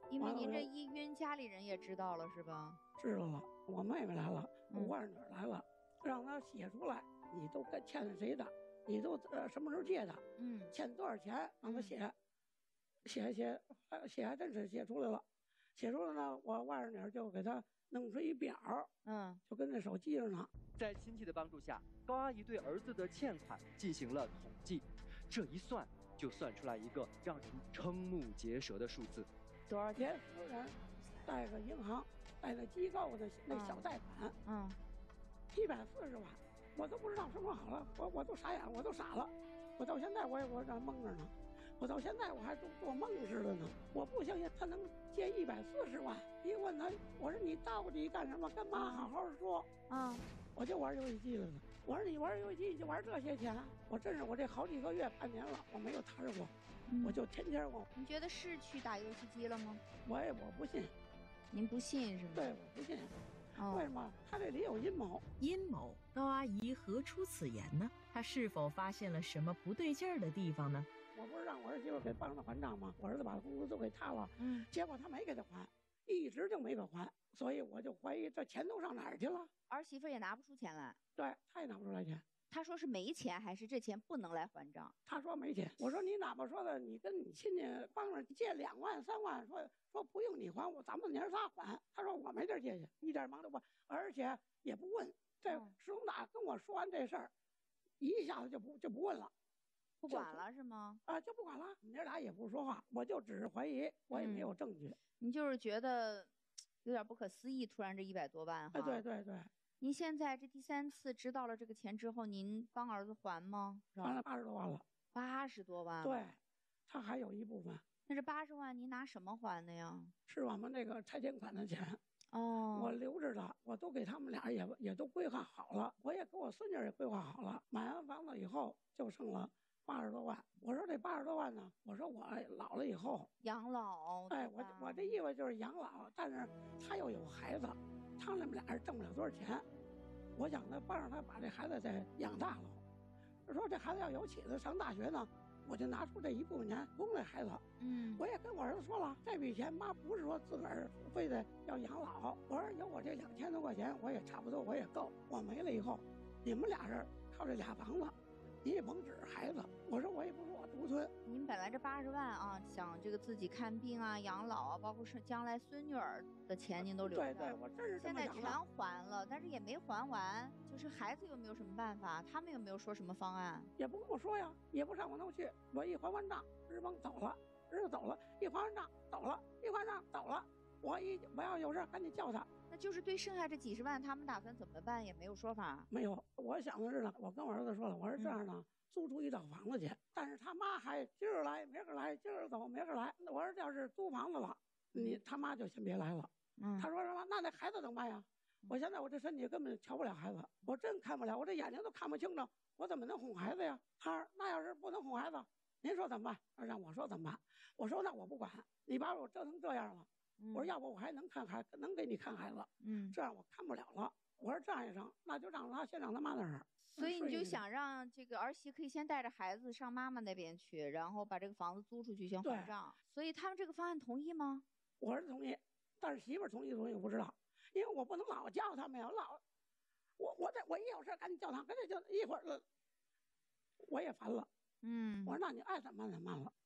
因为您这一晕，家里人也知道了是吧？ 知道了，我妹妹来了，我二女儿来了，让她写出来，你都跟欠了谁的，你都什么时候借的，欠多少钱，让她写，写还真是写出来了，写出来呢，我二女儿就给她弄出一表，就跟那手机上呢。 在亲戚的帮助下，高阿姨对儿子的欠款进行了统计，这一算就算出来一个让人瞠目结舌的数字。 多少钱？夫人贷个银行，贷那机构的那小贷款，140万，我都不知道什么好了，我都傻眼，我都傻了，我到现在我这蒙着呢，我到现在我还做梦似的呢，我不相信他能借140万。一问他，我说你到底干什么？跟妈好好说我就玩游戏机了呢。我说你玩游戏机你就玩这些钱？我真是我这好几个月半年了，我没有踏实过，我就天天我。 你觉得是去打游戏机了吗？ 我不信。 您不信是吗？ 对，我不信。为什么？他这里有阴谋。 阴谋？高阿姨何出此言呢？她是否发现了什么不对劲儿的地方呢？ 我不是让我儿媳妇给帮着还账吗？我儿子把工资都给他了，结果他没给他还，一直就没给还，所以我就怀疑这钱都上哪儿去了。 儿媳妇也拿不出钱来。 对，他也拿不出来钱。 他说是没钱，还是这钱不能来还账？ 他说没钱。我说你哪怕说的，你跟你亲戚帮着借2万3万，说不用你还，咱们娘仨还。他说我没地儿借去，一点忙都不，而且也不问。这石宏大跟我说完这事儿，一下子就不问了， 不管了是吗？ 就不管了。你娘俩也不说话，我就只是怀疑，我也没有证据。 你就是觉得有点不可思议，突然这100多万哈。 对对对。 您现在这第3次知道了这个钱之后，您帮儿子还吗？ 还了80多万了。 80多万。 对，他还有一部分。 那这80万您拿什么还的呀？ 是我们那个拆迁款的钱。我留着的，我都给他们俩也都规划好了，我也给我孙女也规划好了。买完房子以后就剩了80多万。我说这80多万呢，我说我老了以后养老。 我这意思就是养老，但是他又有孩子，他们俩挣不了多少钱，我想他帮着他把这孩子再养大了。说这孩子要有起子上大学呢，我就拿出这一部分钱供这孩子。我也跟我儿子说了，这笔钱妈不是说自个儿非得要养老，我说有我这2000多块钱，我也差不多我也够。我没了以后，你们俩人靠这俩房子，你也甭指着孩子。我说我也不是我独吞。 您本来这80万啊，想这个自己看病啊、养老啊，包括是将来孙女儿的钱您都留着。 对，我真是这么想的。 现在全还了，但是也没还完，就是孩子有没有什么办法？他们有没有说什么方案？ 也不跟我说呀，也不上我那儿去。我一还完账，日崩走了，儿子走了，一还完账走了，一还账走了。我要有事赶紧叫他。 那就是对剩下这几十万，他们打算怎么办？也没有说法。 没有，我想的是呢，我跟我儿子说了，我说这样呢，租出一套房子去。但是他妈还今儿来明儿来，今儿走明儿来。我说要是租房子了，他妈就先别来了。他说什么？那孩子怎么办呀？我现在我这身体根本瞧不了孩子，我真看不了，我这眼睛都看不清楚，我怎么能哄孩子呀？他说那要是不能哄孩子，您说怎么办？让我说怎么办？我说那我不管，你把我折腾这样了。我说要不我还能能给你看孩子，这样我看不了了。我说这样也成，那就先让他妈那儿。 所以你就想让这个儿媳可以先带着孩子上妈妈那边去，然后把这个房子租出去先还账。所以他们这个方案同意吗？ 我是同意，但是媳妇儿同意我不知道，因为我不能老叫他们呀，我一有事赶紧叫他，跟这就一会儿了，我也烦了。我说那你爱怎么办怎么办了。